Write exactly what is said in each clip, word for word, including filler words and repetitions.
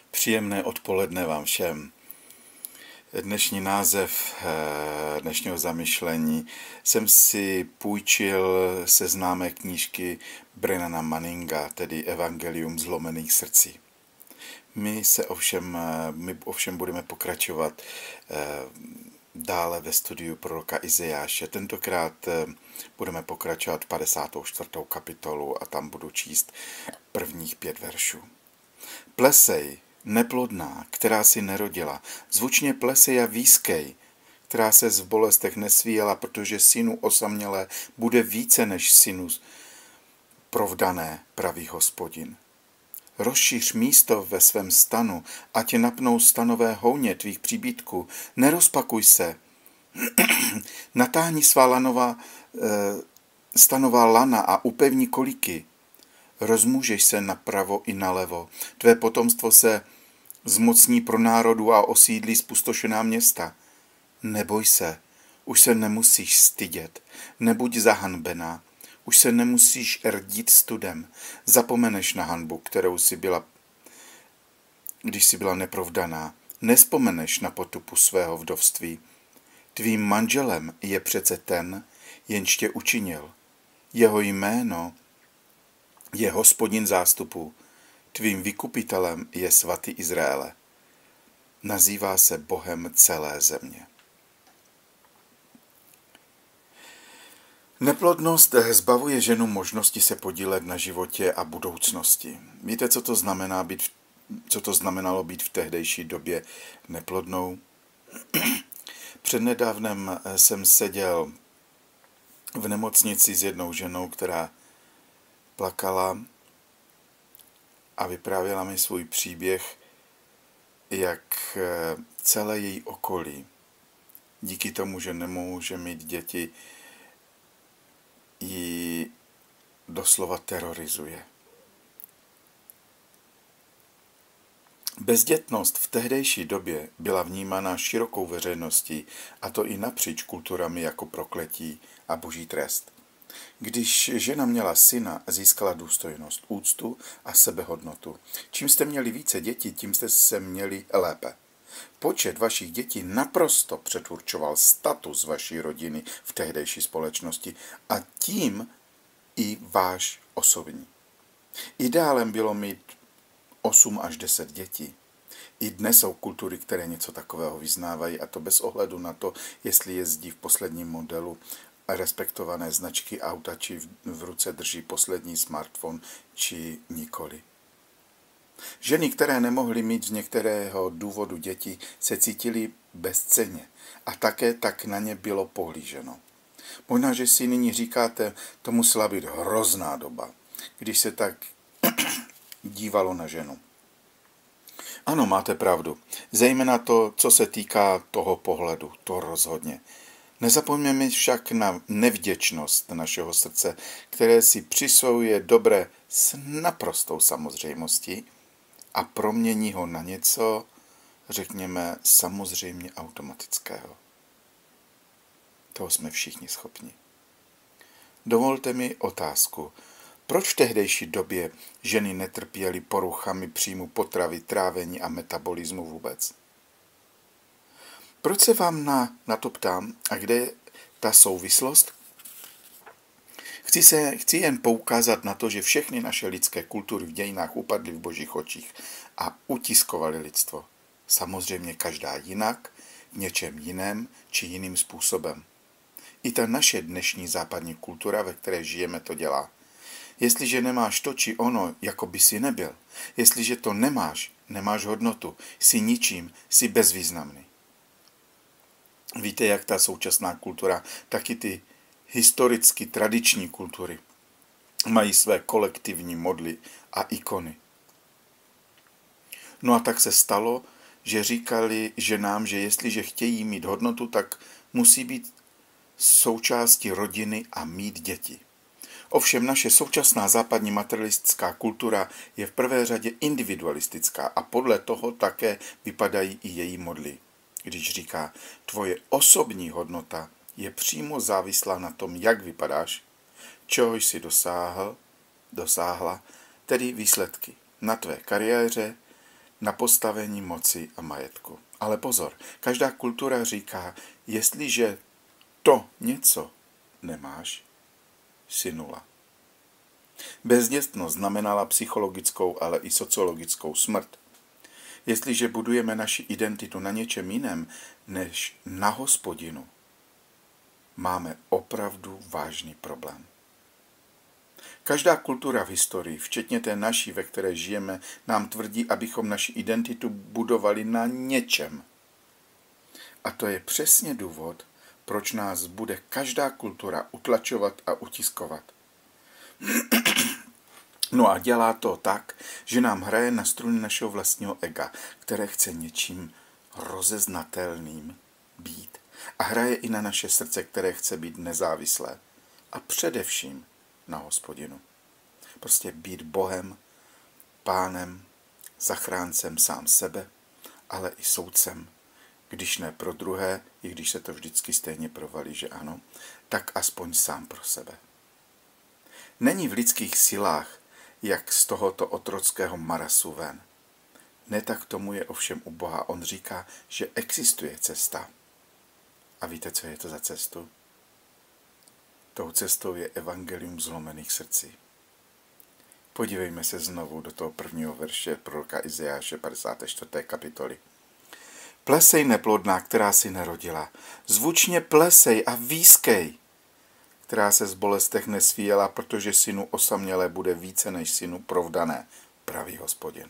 Příjemné odpoledne vám všem. Dnešní název dnešního zamyšlení jsem si půjčil se známé knížky Brennana Manninga, tedy Evangelium zlomených srdcí. My se ovšem, my ovšem budeme pokračovat dále ve studiu proroka Izajáše. Tentokrát budeme pokračovat padesátou čtvrtou kapitolu a tam budu číst prvních pět veršů. Plesej, neplodná, která si nerodila, zvučně plesej a výskej, která se v bolestech nesvíjela, protože synu osamělé bude více než synu provdané, pravý Hospodin. Rozšíř místo ve svém stanu, ať napnou stanové houně tvých příbytků. Nerozpakuj se. Natáhni svá lanová, stanová lana a upevni kolíky. Rozmůžeš se napravo i nalevo. Tvé potomstvo se zmocní pro národu a osídlí spustošená města. Neboj se, už se nemusíš stydět. Nebuď zahanbená. Už se nemusíš rdít studem. Zapomeneš na hanbu, kterou si byla, když jsi byla neprovdaná. Nespomeneš na potupu svého vdovství. Tvým manželem je přece ten, jenž tě učinil. Jeho jméno je Hospodin zástupů. Tvým vykupitelem je svatý Izraele. Nazývá se Bohem celé země. Neplodnost zbavuje ženu možnosti se podílet na životě a budoucnosti. Víte, co to znamená být, co to znamenalo být v tehdejší době neplodnou? Přednedávnem jsem seděl v nemocnici s jednou ženou, která plakala a vyprávěla mi svůj příběh, jak celé její okolí, díky tomu, že nemůže mít děti, ji doslova terorizuje. Bezdětnost v tehdejší době byla vnímána širokou veřejností, a to i napříč kulturami, jako prokletí a boží trest. Když žena měla syna, získala důstojnost, úctu a sebehodnotu. Čím jste měli více dětí, tím jste se měli lépe. Počet vašich dětí naprosto předurčoval status vaší rodiny v tehdejší společnosti a tím i váš osobní. Ideálem bylo mít osm až deset dětí. I dnes jsou kultury, které něco takového vyznávají, a to bez ohledu na to, jestli jezdí v posledním modelu respektované značky auta, či v ruce drží poslední smartphone, či nikoli. Ženy, které nemohly mít z některého důvodu děti, se cítily bezcenně a také tak na ně bylo pohlíženo. Možná, že si nyní říkáte, to musela být hrozná doba, když se tak dívalo na ženu. Ano, máte pravdu. Zejména to, co se týká toho pohledu, to rozhodně. Nezapomeňme však na nevděčnost našeho srdce, které si přisvojuje dobré s naprostou samozřejmostí a promění ho na něco, řekněme, samozřejmě automatického. Toho jsme všichni schopni. Dovolte mi otázku. Proč v tehdejší době ženy netrpěly poruchami příjmu potravy, trávení a metabolismu vůbec? Proč se vám na, na to ptám a kde je ta souvislost? Chci, se, chci jen poukázat na to, že všechny naše lidské kultury v dějinách upadly v božích očích a utiskovaly lidstvo. Samozřejmě každá jinak, v něčem jiném či jiným způsobem. I ta naše dnešní západní kultura, ve které žijeme, to dělá. Jestliže nemáš to či ono, jako by si nebyl. Jestliže to nemáš, nemáš hodnotu, jsi ničím, jsi bezvýznamný. Víte, jak ta současná kultura, tak i ty historicky tradiční kultury mají své kolektivní modly a ikony. No a tak se stalo, že říkali ženám, že jestliže chtějí mít hodnotu, tak musí být součástí rodiny a mít děti. Ovšem naše současná západní materialistická kultura je v prvé řadě individualistická a podle toho také vypadají i její modly. Když říká, tvoje osobní hodnota je přímo závislá na tom, jak vypadáš, čeho jsi dosáhl, dosáhla, tedy výsledky na tvé kariéře, na postavení moci a majetku. Ale pozor, každá kultura říká, jestliže to něco nemáš, jsi nula. Bezdětnost znamenala psychologickou, ale i sociologickou smrt. Jestliže budujeme naši identitu na něčem jiném než na Hospodinu, máme opravdu vážný problém. Každá kultura v historii, včetně té naší, ve které žijeme, nám tvrdí, abychom naši identitu budovali na něčem. A to je přesně důvod, proč nás bude každá kultura utlačovat a utiskovat. No a dělá to tak, že nám hraje na struny našeho vlastního ega, které chce něčím rozeznatelným být. A hraje i na naše srdce, které chce být nezávislé. A především na Hospodinu. Prostě být Bohem, Pánem, zachráncem sám sebe, ale i soudcem. Když ne pro druhé, i když se to vždycky stejně provalí, že ano, tak aspoň sám pro sebe. Není v lidských silách, jak z tohoto otrockého marasu ven. Ne tak tomu je ovšem u Boha. On říká, že existuje cesta. A víte, co je to za cestu? Tou cestou je evangelium zlomených srdcí. Podívejme se znovu do toho prvního verše proroka Izajáše padesáté čtvrté kapitoly. Plesej neplodná, která si nerodila. Zvučně plesej a výskej, která se z bolestech nesvíjela, protože synu osamělé bude více než synu provdané, pravý Hospodin.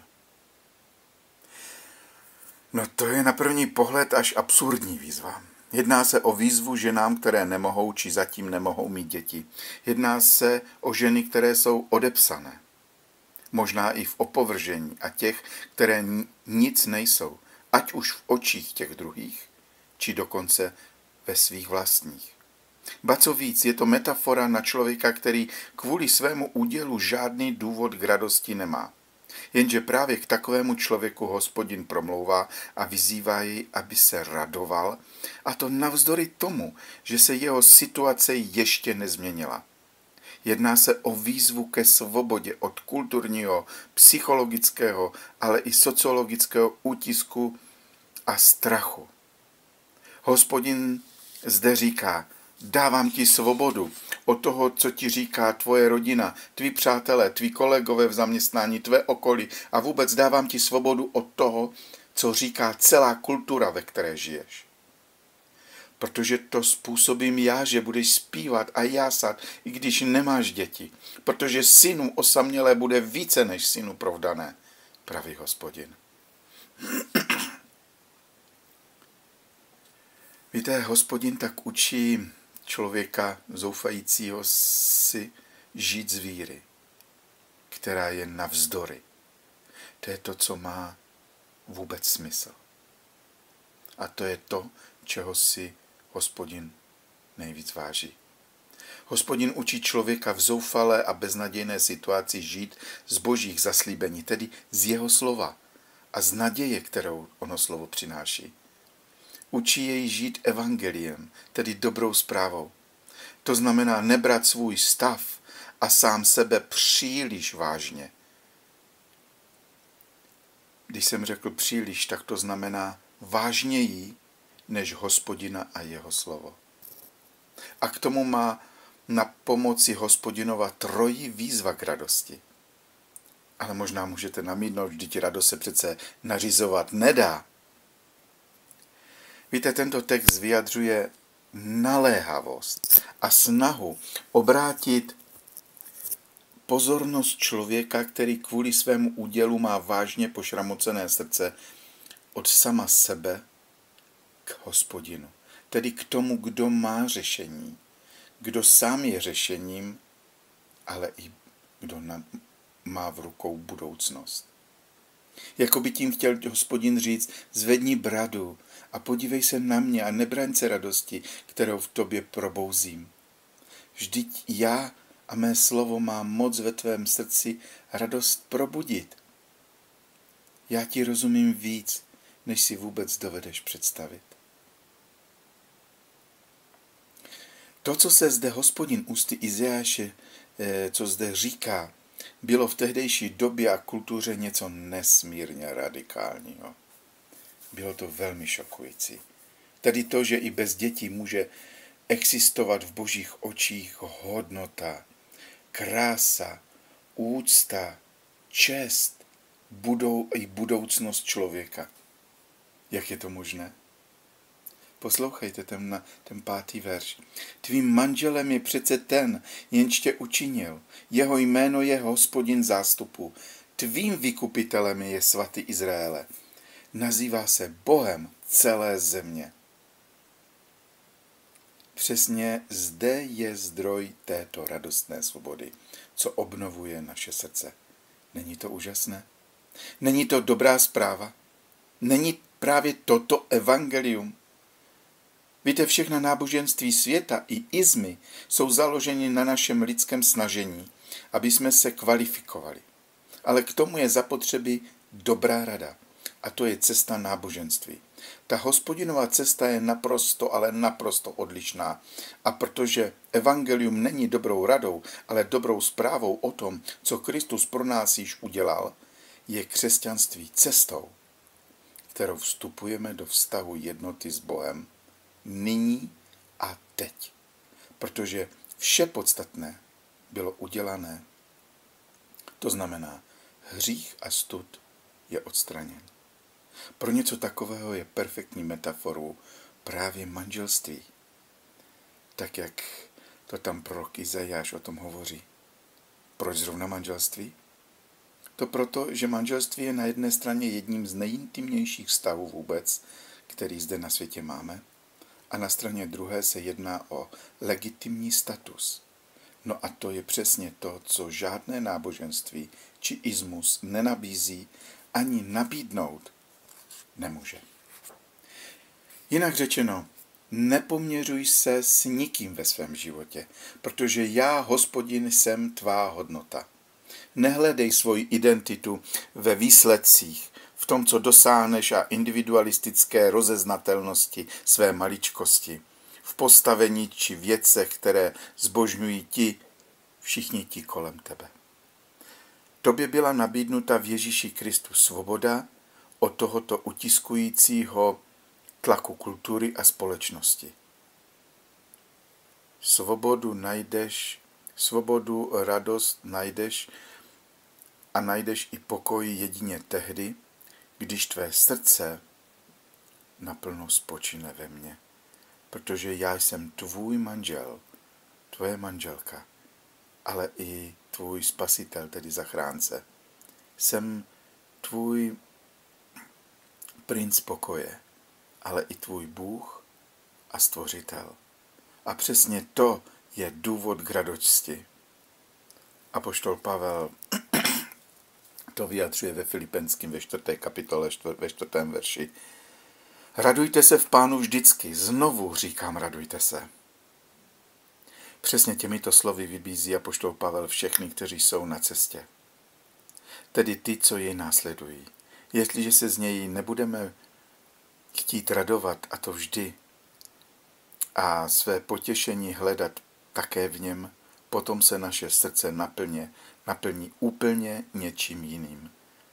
No to je na první pohled až absurdní výzva. Jedná se o výzvu ženám, které nemohou či zatím nemohou mít děti. Jedná se o ženy, které jsou odepsané. Možná i v opovržení a těch, které nic nejsou, ať už v očích těch druhých, či dokonce ve svých vlastních. Ba co víc, je to metafora na člověka, který kvůli svému údělu žádný důvod k radosti nemá. Jenže právě k takovému člověku Hospodin promlouvá a vyzývá jej, aby se radoval, a to navzdory tomu, že se jeho situace ještě nezměnila. Jedná se o výzvu ke svobodě od kulturního, psychologického, ale i sociologického útisku a strachu. Hospodin zde říká, dávám ti svobodu od toho, co ti říká tvoje rodina, tví přátelé, tví kolegové v zaměstnání, tvé okolí a vůbec dávám ti svobodu od toho, co říká celá kultura, ve které žiješ. Protože to způsobím já, že budeš zpívat a jásat, i když nemáš děti. Protože synu osamělé bude více než synu provdané, pravý Hospodin. Víte, Hospodin tak učí člověka zoufajícího si žít z víry, která je navzdory. To je to, co má vůbec smysl. A to je to, čeho si Hospodin nejvíc váží. Hospodin učí člověka v zoufalé a beznadějné situaci žít z božích zaslíbení, tedy z jeho slova a z naděje, kterou ono slovo přináší. Učí jej žít evangeliem, tedy dobrou zprávou. To znamená nebrat svůj stav a sám sebe příliš vážně. Když jsem řekl příliš, tak to znamená vážněji než Hospodina a jeho slovo. A k tomu má na pomoci Hospodinova trojí výzva k radosti. Ale možná můžete namítnout, vždyť radost se přece nařizovat nedá. Víte, tento text vyjadřuje naléhavost a snahu obrátit pozornost člověka, který kvůli svému údělu má vážně pošramocené srdce, od sama sebe k Hospodinu. Tedy k tomu, kdo má řešení, kdo sám je řešením, ale i kdo má v rukou budoucnost. Jako by tím chtěl Hospodin říct, zvedni bradu a podívej se na mě a nebraň se radosti, kterou v tobě probouzím. Vždyť já a mé slovo má moc ve tvém srdci radost probudit. Já ti rozumím víc, než si vůbec dovedeš představit. To, co se zde Hospodin ústy Izajáše, co zde říká, bylo v tehdejší době a kultuře něco nesmírně radikálního. Bylo to velmi šokující. Tedy to, že i bez dětí může existovat v božích očích hodnota, krása, úcta, čest, budou i budoucnost člověka. Jak je to možné? Poslouchejte ten, na, ten pátý verš. Tvým manželem je přece ten, jenž tě učinil. Jeho jméno je Hospodin zástupu. Tvým vykupitelem je svatý Izraele. Nazývá se Bohem celé země. Přesně zde je zdroj této radostné svobody, co obnovuje naše srdce. Není to úžasné? Není to dobrá zpráva? Není právě toto evangelium? Víte, všechna náboženství světa i izmy jsou založeny na našem lidském snažení, aby jsme se kvalifikovali. Ale k tomu je zapotřebí dobrá rada. A to je cesta náboženství. Ta Hospodinová cesta je naprosto, ale naprosto odlišná. A protože evangelium není dobrou radou, ale dobrou zprávou o tom, co Kristus pro nás již udělal, je křesťanství cestou, kterou vstupujeme do vztahu jednoty s Bohem nyní a teď. Protože vše podstatné bylo udělané. To znamená, hřích a stud je odstraněn. Pro něco takového je perfektní metaforou právě manželství. Tak jak to tam prorok Izajáš o tom hovoří. Proč zrovna manželství? To proto, že manželství je na jedné straně jedním z nejintimnějších vztahů vůbec, který zde na světě máme, a na straně druhé se jedná o legitimní status. No a to je přesně to, co žádné náboženství či ismus nenabízí ani nabídnout nemůže. Jinak řečeno, nepoměřuj se s nikým ve svém životě, protože já, Hospodin, jsem tvá hodnota. Nehledej svoji identitu ve výsledcích, v tom, co dosáhneš a individualistické rozeznatelnosti své maličkosti, v postavení či věcech, které zbožňují ti, všichni ti kolem tebe. Tobě byla nabídnuta v Ježíši Kristu svoboda od tohoto utiskujícího tlaku kultury a společnosti. Svobodu najdeš, svobodu, radost najdeš a najdeš i pokoj jedině tehdy, když tvé srdce naplno spočine ve mně. Protože já jsem tvůj manžel, tvoje manželka, ale i tvůj spasitel, tedy zachránce. Jsem tvůj princ pokoje, ale i tvůj Bůh a stvořitel. A přesně to je důvod k radosti. Apoštol Pavel to vyjadřuje ve Filipenským ve čtvrté kapitole, ve čtvrtém verši. Radujte se v Pánu vždycky, znovu říkám, radujte se. Přesně těmito slovy vybízí apoštol Pavel všechny, kteří jsou na cestě. Tedy ty, co jej následují. Jestliže se z něj nebudeme chtít radovat, a to vždy, a své potěšení hledat také v něm, potom se naše srdce naplně, naplní úplně něčím jiným.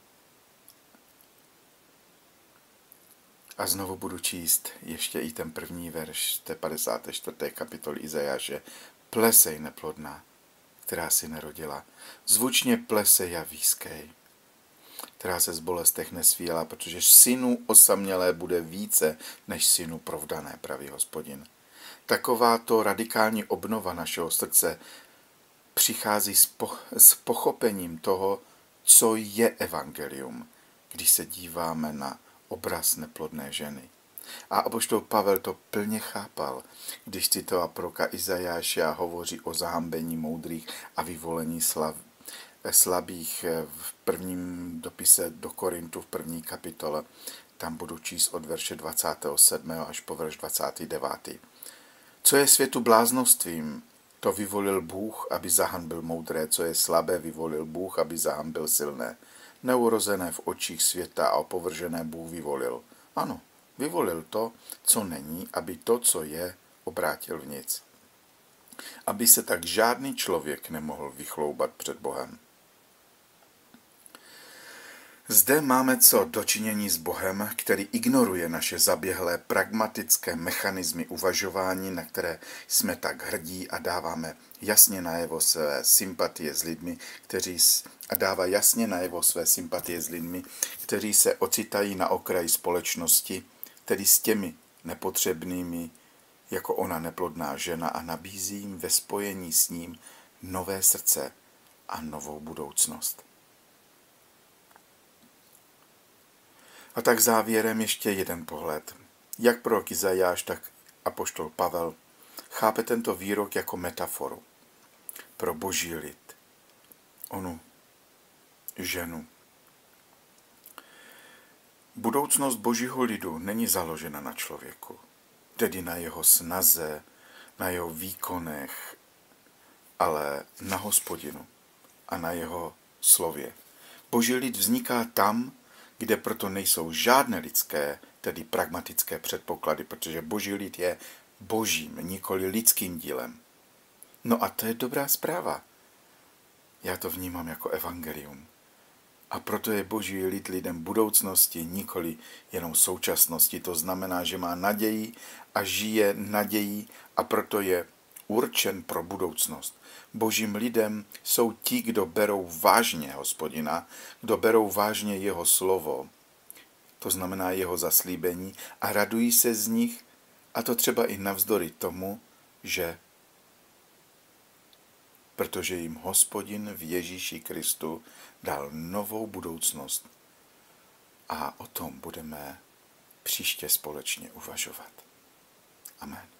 A znovu budu číst ještě i ten první verš té padesáté čtvrté kapitoly Izajáše. Plesej neplodná, která si nerodila. Zvučně plesej javískej, která se z bolestech nesvíjela, protože synů osamělé bude více než synů provdané, praví Hospodin. Takováto radikální obnova našeho srdce přichází s, po, s pochopením toho, co je evangelium, když se díváme na obraz neplodné ženy. A apoštol Pavel to plně chápal, když citoval proroka Izajáše a hovoří o zahambení moudrých a vyvolení slav, slabých v prvním dopise do Korintu v první kapitole. Tam budu číst od verše dvacátého sedmého až po verš dvacátý devátý. Co je světu bláznostvím, to vyvolil Bůh, aby zahanbil moudré, co je slabé, vyvolil Bůh, aby zahanbil silné. Neurozené v očích světa a opovržené Bůh vyvolil. Ano, vyvolil to, co není, aby to, co je, obrátil v nic. Aby se tak žádný člověk nemohl vychloubat před Bohem. Zde máme co dočinění s Bohem, který ignoruje naše zaběhlé pragmatické mechanismy uvažování, na které jsme tak hrdí, a dáváme jasně najevo své sympatie s lidmi, kteří a dává jasně najevo své sympatie s lidmi, kteří se ocitají na okraji společnosti, tedy s těmi nepotřebnými, jako ona neplodná žena, a nabízí jim ve spojení s ním nové srdce a novou budoucnost. A tak závěrem ještě jeden pohled. Jak prorok Izajáš, tak apoštol Pavel chápe tento výrok jako metaforu pro boží lid, onu ženu. Budoucnost božího lidu není založena na člověku, tedy na jeho snaze, na jeho výkonech, ale na Hospodinu a na jeho slově. Boží lid vzniká tam, kde proto nejsou žádné lidské, tedy pragmatické předpoklady, protože boží lid je božím, nikoli lidským dílem. No a to je dobrá zpráva. Já to vnímám jako evangelium. A proto je boží lid lidem budoucnosti, nikoli jenom současnosti. To znamená, že má naději a žije nadějí, a proto je určen pro budoucnost. Božím lidem jsou ti, kdo berou vážně Hospodina, kdo berou vážně jeho slovo, to znamená jeho zaslíbení, a radují se z nich, a to třeba i navzdory tomu, že protože jim Hospodin v Ježíši Kristu dal novou budoucnost. A o tom budeme příště společně uvažovat. Amen.